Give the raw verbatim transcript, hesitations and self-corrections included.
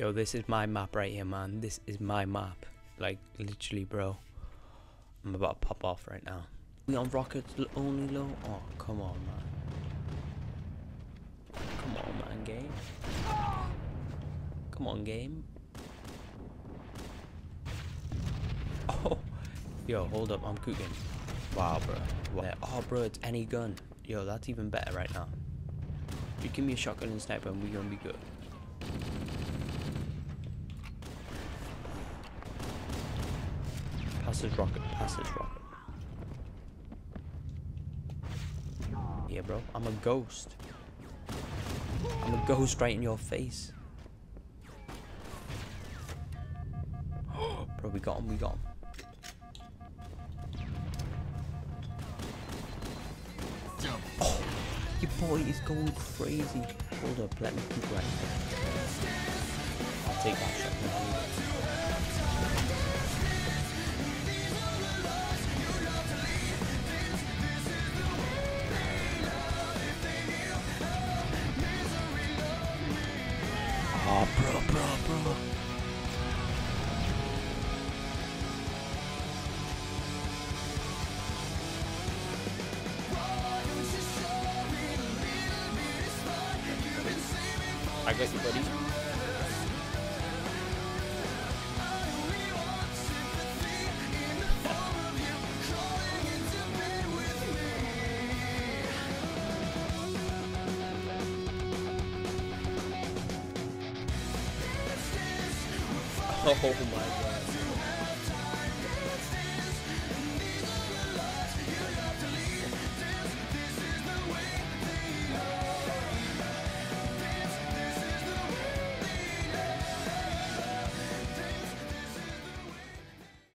Yo, this is my map right here, man. This is my map. Like, literally, bro. I'm about to pop off right now. We on rockets only low? Oh, come on, man. Come on, man, game. Come on, game. Oh, yo, hold up, I'm cooking. Wow, bro. Wow. Oh, bro, it's any gun. Yo, that's even better right now. You give me a shotgun and sniper, and we're gonna be good. Pass this rocket. Pass this rocket. Yeah, bro. I'm a ghost. I'm a ghost right in your face. Bro, we got him. We got him. Oh, your boy is going crazy. Hold up. Let me keep right there. I'll take that shot. Oh, bro, bro, bro. I got you, buddy. Oh my god.